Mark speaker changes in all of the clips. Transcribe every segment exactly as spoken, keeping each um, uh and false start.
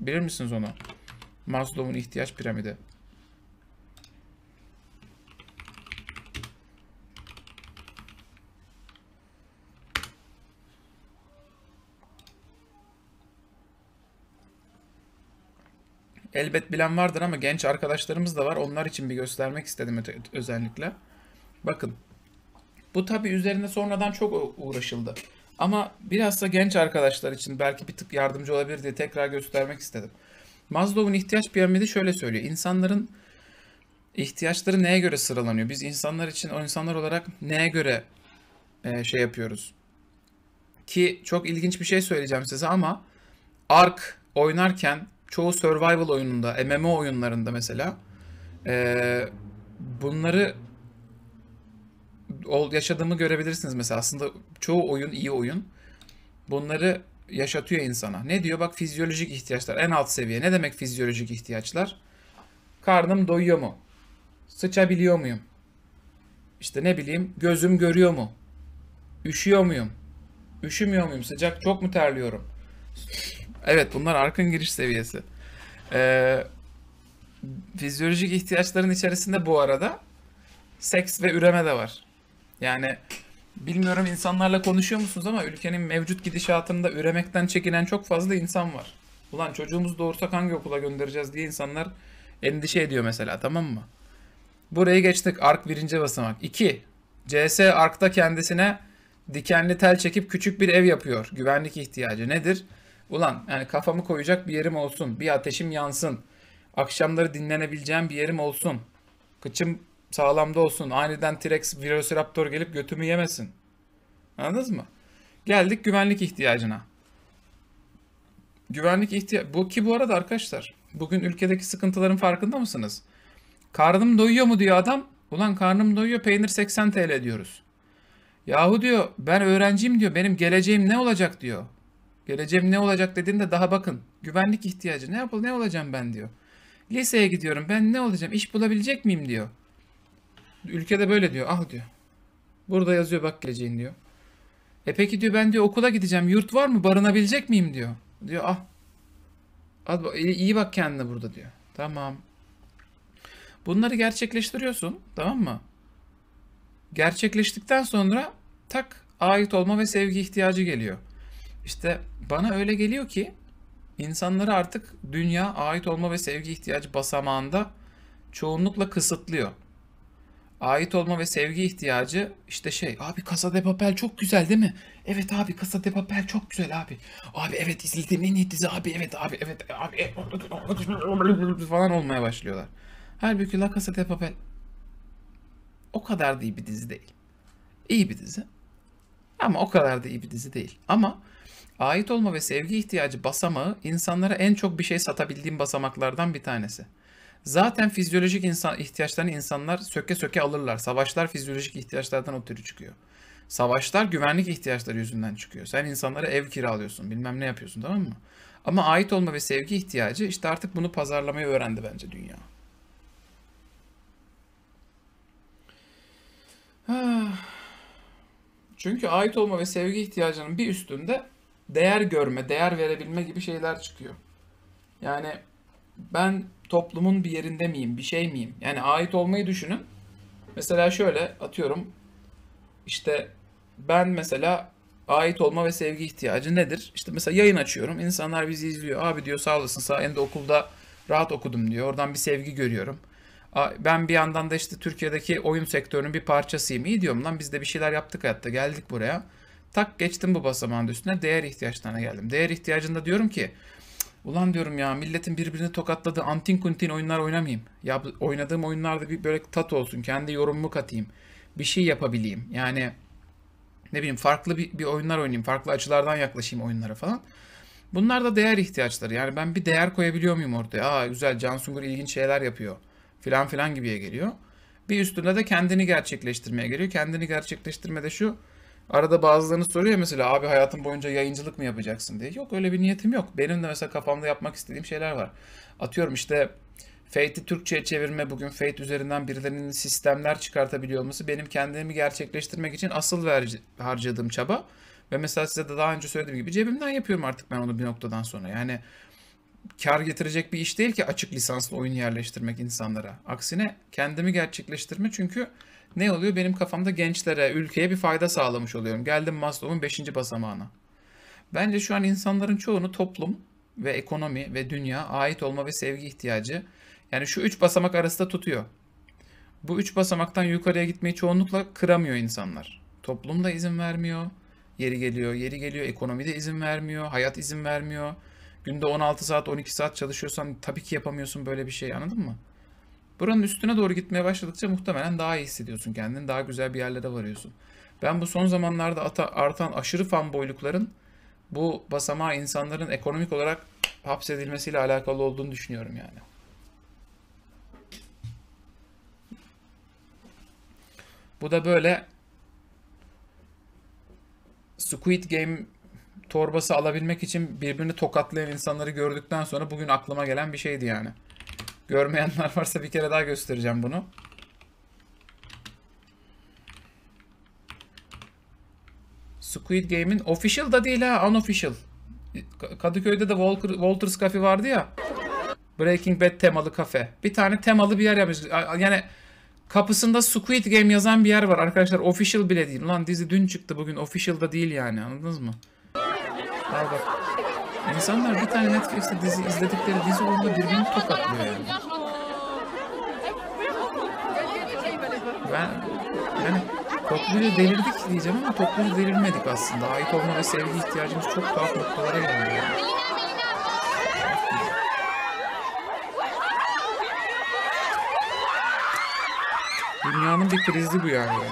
Speaker 1: Bilir misiniz onu? Maslow'un ihtiyaç piramidi. Elbet bilen vardır ama genç arkadaşlarımız da var. Onlar için bir göstermek istedim özellikle. Bakın. Bu tabii üzerinde sonradan çok uğraşıldı. Ama biraz da genç arkadaşlar için belki bir tık yardımcı olabilir diye tekrar göstermek istedim. Maslow'un ihtiyaç piramidi şöyle söylüyor. İnsanların ihtiyaçları neye göre sıralanıyor? Biz insanlar için, o insanlar olarak neye göre e, şey yapıyoruz? Ki çok ilginç bir şey söyleyeceğim size ama Ark oynarken çoğu survival oyununda, M M O oyunlarında mesela e, bunları yaşadığımı görebilirsiniz mesela. Aslında çoğu oyun iyi oyun. Bunları yaşatıyor insana. Ne diyor? Bak fizyolojik ihtiyaçlar en alt seviye. Ne demek fizyolojik ihtiyaçlar? Karnım doyuyor mu? Sıçabiliyor muyum? İşte ne bileyim gözüm görüyor mu? Üşüyor muyum? Üşümüyor muyum? Sıcak çok mu terliyorum? Evet bunlar Ark'ın giriş seviyesi. Ee, fizyolojik ihtiyaçların içerisinde bu arada seks ve üreme de var. Yani bilmiyorum insanlarla konuşuyor musunuz ama ülkenin mevcut gidişatında üremekten çekinen çok fazla insan var. Ulan çocuğumuz doğursak hangi okula göndereceğiz diye insanlar endişe ediyor mesela, tamam mı? Burayı geçtik. Ark birinci basamak. iki. C S Ark'ta kendisine dikenli tel çekip küçük bir ev yapıyor. Güvenlik ihtiyacı nedir? Ulan yani kafamı koyacak bir yerim olsun. Bir ateşim yansın. Akşamları dinlenebileceğim bir yerim olsun. Kıçım sağlamda olsun. Aniden T-Rex, Velociraptor gelip götümü yemesin. Anladınız mı? Geldik güvenlik ihtiyacına. Güvenlik ihtiyacı... Bu ki bu arada arkadaşlar, bugün ülkedeki sıkıntıların farkında mısınız? Karnım doyuyor mu diyor adam. Ulan karnım doyuyor, peynir seksen T L diyoruz. Yahu diyor ben öğrenciyim diyor. Benim geleceğim ne olacak diyor. Geleceğim ne olacak dediğinde daha bakın. Güvenlik ihtiyacı. Ne yapıl ne olacağım ben diyor. Liseye gidiyorum. Ben ne olacağım? İş bulabilecek miyim diyor. Ülkede böyle diyor. Ah diyor. Burada yazıyor bak geleceğin diyor. E peki diyor ben diyor okula gideceğim. Yurt var mı? Barınabilecek miyim diyor. Diyor ah. Al, iyi bak kendine burada diyor. Tamam. Bunları gerçekleştiriyorsun. Tamam mı? Gerçekleştikten sonra tak ait olma ve sevgi ihtiyacı geliyor. İşte bana öyle geliyor ki insanları artık dünya ait olma ve sevgi ihtiyacı basamağında çoğunlukla kısıtlıyor. Ait olma ve sevgi ihtiyacı işte şey abi Casa de Papel çok güzel değil mi? Evet abi Casa de Papel çok güzel abi. Abi evet izlediğim en iyi dizi abi evet abi evet abi falan olmaya başlıyorlar. Halbuki La Casa de Papel o kadar da iyi bir dizi değil. İyi bir dizi. Ama o kadar da iyi bir dizi değil. Ama ait olma ve sevgi ihtiyacı basamağı insanlara en çok bir şey satabildiğim basamaklardan bir tanesi. Zaten fizyolojik insan ihtiyaçlarını insanlar söke söke alırlar. Savaşlar fizyolojik ihtiyaçlardan ötürü çıkıyor. Savaşlar güvenlik ihtiyaçları yüzünden çıkıyor. Sen insanlara ev kiralıyorsun, bilmem ne yapıyorsun, tamam mı? Ama ait olma ve sevgi ihtiyacı işte artık bunu pazarlamayı öğrendi bence dünya. Çünkü ait olma ve sevgi ihtiyacının bir üstünde değer görme, değer verebilme gibi şeyler çıkıyor. Yani ben toplumun bir yerinde miyim, bir şey miyim? Yani ait olmayı düşünün. Mesela şöyle atıyorum işte ben mesela ait olma ve sevgi ihtiyacı nedir? İşte mesela yayın açıyorum. İnsanlar bizi izliyor. Abi diyor sağ olasın sayende okulda rahat okudum diyor. Oradan bir sevgi görüyorum. Ben bir yandan da işte Türkiye'deki oyun sektörünün bir parçasıyım. İyi diyorum lan biz de bir şeyler yaptık hayatta geldik buraya. Tak geçtim bu basamağın üstüne değer ihtiyaçlarına geldim. Değer ihtiyacında diyorum ki ulan diyorum ya milletin birbirini tokatladığı antin kuntin oyunlar oynamayayım. Ya oynadığım oyunlarda bir böyle tat olsun. Kendi yorumumu katayım. Bir şey yapabileyim. Yani ne bileyim farklı bir, bir oyunlar oynayayım. Farklı açılardan yaklaşayım oyunlara falan. Bunlar da değer ihtiyaçları. Yani ben bir değer koyabiliyor muyum ortaya? Aa güzel Can Sungur ilginç şeyler yapıyor. Filan filan gibiye geliyor. Bir üstünde de kendini gerçekleştirmeye geliyor. Kendini gerçekleştirmede şu. Arada bazılarını soruyor mesela abi hayatın boyunca yayıncılık mı yapacaksın diye. Yok öyle bir niyetim yok. Benim de mesela kafamda yapmak istediğim şeyler var. Atıyorum işte Fate'i Türkçe'ye çevirme, bugün Fate üzerinden birilerinin sistemler çıkartabiliyor olması benim kendimi gerçekleştirmek için asıl ver, harcadığım çaba. Ve mesela size de daha önce söylediğim gibi cebimden yapıyorum artık ben onu bir noktadan sonra. Yani kar getirecek bir iş değil ki açık lisanslı oyun yerleştirmek insanlara. Aksine kendimi gerçekleştirme, çünkü ne oluyor? Benim kafamda gençlere, ülkeye bir fayda sağlamış oluyorum. Geldim Maslow'un beşinci basamağına. Bence şu an insanların çoğunu toplum ve ekonomi ve dünya, ait olma ve sevgi ihtiyacı, yani şu üç basamak arasında tutuyor. Bu üç basamaktan yukarıya gitmeyi çoğunlukla kıramıyor insanlar. Toplum da izin vermiyor. Yeri geliyor, yeri geliyor. Ekonomi de izin vermiyor. Hayat izin vermiyor. Günde on altı saat, on iki saat çalışıyorsan tabii ki yapamıyorsun böyle bir şey, anladın mı? Buranın üstüne doğru gitmeye başladıkça muhtemelen daha iyi hissediyorsun kendini. Daha güzel bir yerlere varıyorsun. Ben bu son zamanlarda ata- artan aşırı fanboylukların bu basamağa insanların ekonomik olarak hapsedilmesiyle alakalı olduğunu düşünüyorum yani. Bu da böyle Squid Game torbası alabilmek için birbirini tokatlayan insanları gördükten sonra bugün aklıma gelen bir şeydi yani. Görmeyenler varsa bir kere daha göstereceğim bunu. Squid Game'in official da değil ha, unofficial. Kadıköy'de de Walker, Walter's Cafe vardı ya. Breaking Bad temalı kafe. Bir tane temalı bir yer yapmış. Yani kapısında Squid Game yazan bir yer var arkadaşlar. Official bile değil. Ulan dizi dün çıktı, bugün official da değil yani. Anladınız mı? Al bak. İnsanlar bir tane Netflix'te dizi izledikleri dizi uğruna birbirini tokatlıyor yani. Ben yani topluca delirdik diyeceğim ama topluca delirmedik aslında. Ait olma ve sevgi ihtiyacımız çok tuhaf noktalara geldi yani. Dünyanın bir krizi bu yani.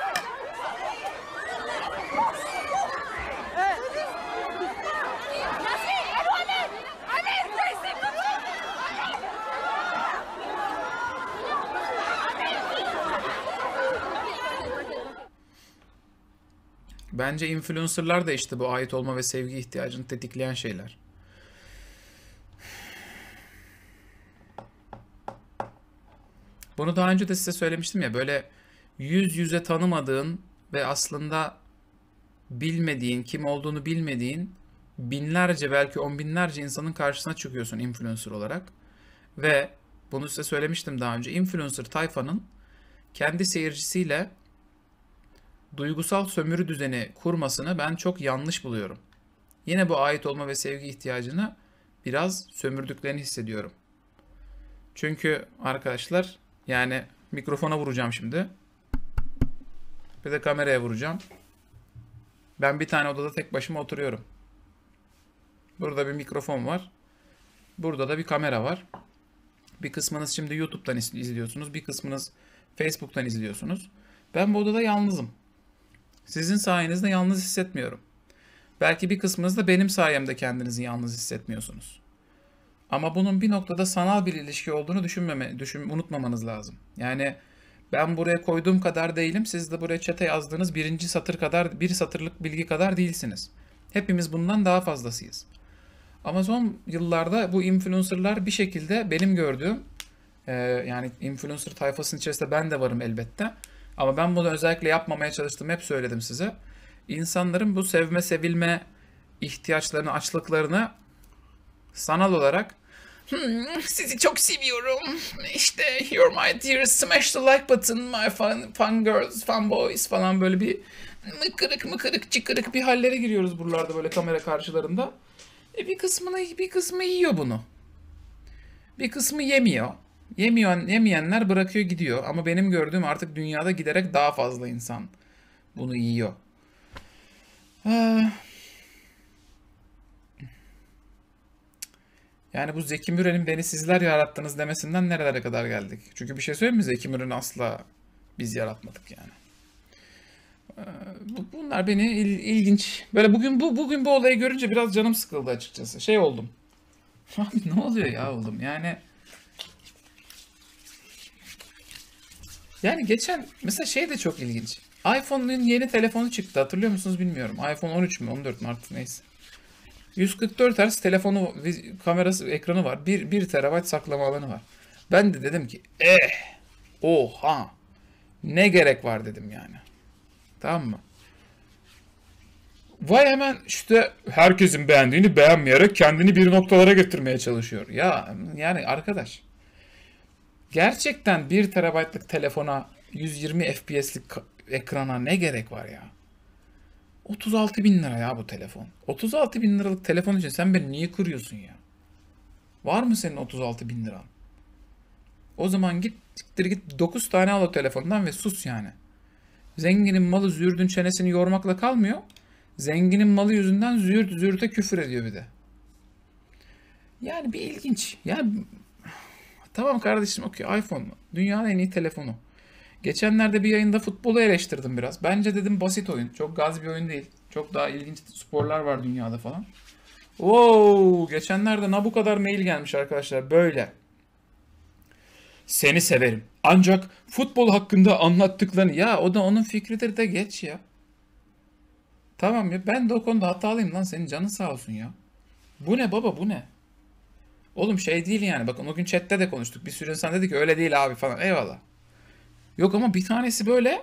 Speaker 1: Bence influencerlar da işte bu ait olma ve sevgi ihtiyacını tetikleyen şeyler. Bunu daha önce de size söylemiştim ya, böyle yüz yüze tanımadığın ve aslında bilmediğin, kim olduğunu bilmediğin binlerce, belki on binlerce insanın karşısına çıkıyorsun influencer olarak. Ve bunu size söylemiştim daha önce, influencer tayfanın kendi seyircisiyle duygusal sömürü düzeni kurmasını ben çok yanlış buluyorum. Yine bu ait olma ve sevgi ihtiyacını biraz sömürdüklerini hissediyorum. Çünkü arkadaşlar, yani mikrofona vuracağım şimdi. Bir de kameraya vuracağım. Ben bir tane odada tek başıma oturuyorum. Burada bir mikrofon var. Burada da bir kamera var. Bir kısmınız şimdi YouTube'dan izliyorsunuz. Bir kısmınız Facebook'tan izliyorsunuz. Ben bu odada yalnızım. Sizin sayenizde yalnız hissetmiyorum. Belki bir kısmınız da benim sayemde kendinizi yalnız hissetmiyorsunuz. Ama bunun bir noktada sanal bir ilişki olduğunu düşünmeme, düşün, unutmamanız lazım. Yani ben buraya koyduğum kadar değilim. Siz de buraya chat'e yazdığınız birinci satır kadar, bir satırlık bilgi kadar değilsiniz. Hepimiz bundan daha fazlasıyız. Ama son yıllarda bu influencerlar bir şekilde benim gördüğüm, e, yani influencer tayfasının içerisinde ben de varım elbette. Ama ben bunu özellikle yapmamaya çalıştım, hep söyledim size. İnsanların bu sevme, sevilme ihtiyaçlarını, açlıklarını sanal olarak hmm, sizi çok seviyorum, İşte you're my dear, smash the like button, my fun, fun girls, fun boys falan, böyle bir mıkırık mıkırık çıkırık bir hallere giriyoruz buralarda böyle kamera karşılarında. E bir kısmını bir kısmı yiyor bunu. Bir kısmı yemiyor. Yemiyor, yemeyenler bırakıyor gidiyor. Ama benim gördüğüm artık dünyada giderek daha fazla insan bunu yiyor. Yani bu Zeki Müren'in beni sizler yarattınız demesinden nerelere kadar geldik? Çünkü bir şey söyleyeyim mi? Zeki Müren'i asla biz yaratmadık yani. Bunlar beni il, ilginç. Böyle bugün bu bugün bu olayı görünce biraz canım sıkıldı açıkçası. Şey oldum. Abi ne oluyor ya oğlum? Yani Yani geçen mesela şey de çok ilginç. iPhone'un yeni telefonu çıktı. Hatırlıyor musunuz bilmiyorum. iPhone on üç mü on dört mü artık neyse. yüz kırk dört Hz telefonu, kamerası, ekranı var. bir, bir terabayt saklama alanı var. Ben de dedim ki eh oha ne gerek var dedim yani. Tamam mı? Vay hemen işte herkesin beğendiğini beğenmeyerek kendini bir noktalara getirmeye çalışıyor. Ya yani arkadaş, gerçekten bir terabaytlık telefona, yüz yirmi F P S'lik ekrana ne gerek var ya? otuz altı bin lira ya bu telefon. otuz altı bin liralık telefon için sen beni niye kırıyorsun ya? Var mı senin otuz altı bin liran? O zaman git siktir git dokuz tane al o telefondan ve sus yani. Zenginin malı züğürdün çenesini yormakla kalmıyor. Zenginin malı yüzünden züğürt züğürte küfür ediyor bir de. Yani bir ilginç. Yani tamam kardeşim, okey, iPhone mu? Dünyanın en iyi telefonu. Geçenlerde bir yayında futbolu eleştirdim biraz. Bence dedim basit oyun. Çok gaz bir oyun değil. Çok daha ilginç sporlar var dünyada falan. Wow, geçenlerde ne bu kadar mail gelmiş arkadaşlar böyle. Seni severim. Ancak futbol hakkında anlattıklarını, ya o da onun fikridir de geç ya. Tamam ya, ben de o konuda hatalıyım lan, senin canın sağ olsun ya. Bu ne baba, bu ne? Oğlum şey değil yani, bakın o gün chatte de konuştuk. Bir sürü insan dedi ki öyle değil abi falan, eyvallah. Yok ama bir tanesi böyle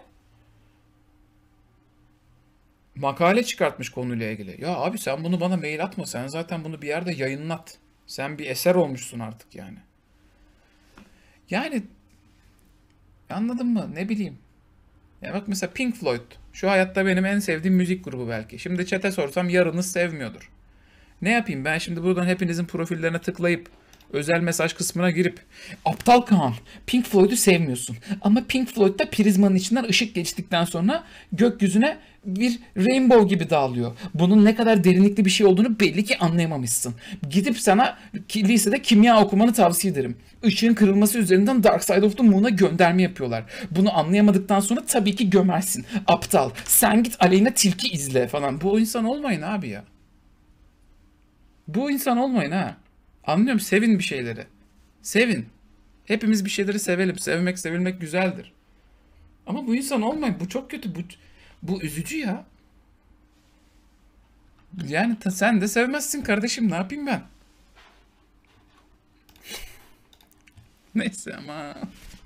Speaker 1: makale çıkartmış konuyla ilgili. Ya abi sen bunu bana mail atma, sen zaten bunu bir yerde yayınlat. Sen bir eser olmuşsun artık yani. Yani anladın mı, ne bileyim. Ya bak mesela Pink Floyd. Şu hayatta benim en sevdiğim müzik grubu belki. Şimdi chat'e sorsam yarınız sevmiyordur. Ne yapayım ben şimdi buradan hepinizin profillerine tıklayıp özel mesaj kısmına girip aptal Kaan, Pink Floyd'u sevmiyorsun ama Pink Floyd'da prizmanın içinden ışık geçtikten sonra gökyüzüne bir rainbow gibi dağılıyor. Bunun ne kadar derinlikli bir şey olduğunu belli ki anlayamamışsın. Gidip sana lisede kimya okumanı tavsiye ederim. Işığın kırılması üzerinden Dark Side of the Moon'a gönderme yapıyorlar. Bunu anlayamadıktan sonra tabii ki gömersin. Aptal. Sen git Aleyna Tilki izle falan. Bu insan olmayın abi ya. Bu insan olmayın ha. Anlıyorum, sevin bir şeyleri. Sevin. Hepimiz bir şeyleri sevelim. Sevmek, sevilmek güzeldir. Ama bu insan olmayın. Bu çok kötü. Bu, bu üzücü ya. Yani ta- sen de sevmezsin kardeşim. Ne yapayım ben? Neyse ama.